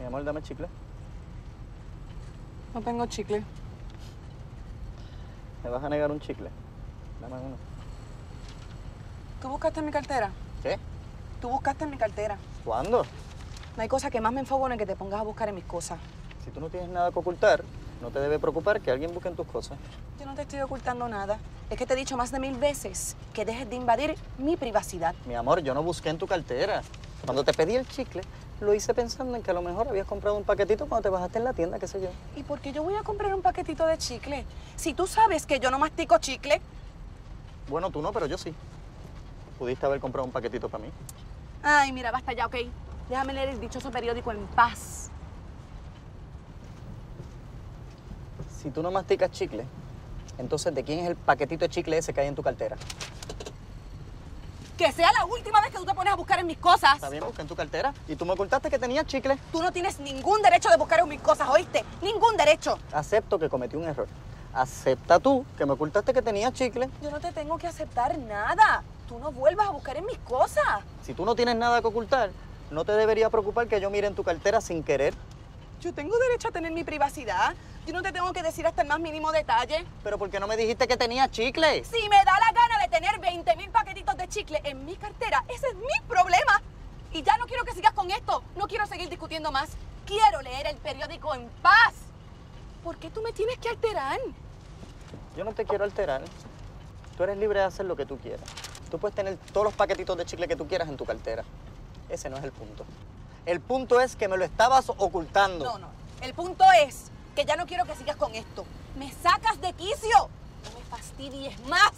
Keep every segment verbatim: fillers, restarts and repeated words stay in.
amor, dame chicle. No tengo chicle. ¿Me vas a negar un chicle? Dame uno. ¿Tú buscaste en mi cartera? ¿Qué? Tú buscaste en mi cartera. ¿Cuándo? No hay cosa que más me enfogone que te pongas a buscar en mis cosas. Si tú no tienes nada que ocultar, no te debe preocupar que alguien busque en tus cosas. Yo no te estoy ocultando nada. Es que te he dicho más de mil veces que dejes de invadir mi privacidad. Mi amor, yo no busqué en tu cartera. Cuando te pedí el chicle, lo hice pensando en que a lo mejor habías comprado un paquetito cuando te bajaste en la tienda, qué sé yo. ¿Y por qué yo voy a comprar un paquetito de chicle? Si tú sabes que yo no mastico chicle. Bueno, tú no, pero yo sí. Pudiste haber comprado un paquetito para mí. Ay, mira, basta ya, ¿ok? Déjame leer el dichoso periódico en paz. Si tú no masticas chicle, entonces ¿de quién es el paquetito de chicle ese que hay en tu cartera? Que sea la última vez que tú te pones a buscar en mis cosas. Está bien, busqué en tu cartera y tú me ocultaste que tenías chicle. Tú no tienes ningún derecho de buscar en mis cosas, ¿oíste? Ningún derecho. Acepto que cometí un error. Acepta tú que me ocultaste que tenías chicle. Yo no te tengo que aceptar nada. Tú no vuelvas a buscar en mis cosas. Si tú no tienes nada que ocultar, no te debería preocupar que yo mire en tu cartera sin querer. Yo tengo derecho a tener mi privacidad. Yo no te tengo que decir hasta el más mínimo detalle. ¿Pero por qué no me dijiste que tenías chicle? Si me da la gana de tener veinte mil paquetitos de chicle en mi cartera, ese es mi problema. Y ya no quiero que sigas con esto. No quiero seguir discutiendo más. Quiero leer el periódico en paz. ¿Por qué tú me tienes que alterar? Yo no te quiero alterar. Tú eres libre de hacer lo que tú quieras. Tú puedes tener todos los paquetitos de chicle que tú quieras en tu cartera. Ese no es el punto. El punto es que me lo estabas ocultando. No, no. El punto es que ya no quiero que sigas con esto. Me sacas de quicio. No me fastidies más.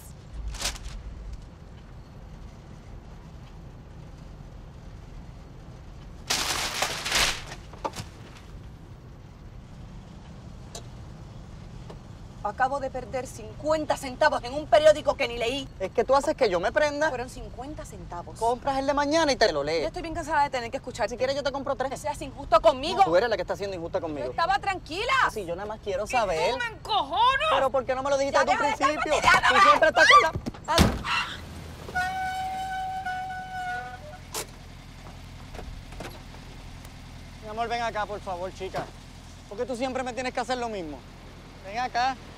Acabo de perder cincuenta centavos en un periódico que ni leí. Es que tú haces que yo me prenda. Fueron cincuenta centavos. Compras el de mañana y te lo Yo lees. estoy bien cansada de tener que escuchar. Si quieres yo te compro Que tres. seas injusto conmigo. Tú eres la que está siendo injusta Yo conmigo. estaba tranquila. Sí, yo nada más quiero ¡Y saber. tú me encojonas! Pero ¿por qué no me lo dijiste Ya desde un deja de estar principio? fastidiándome. Tú siempre estás con la... Ah. Mi amor, ven acá, por favor, chica. ¿Por qué tú siempre me tienes que hacer lo mismo? Ven acá.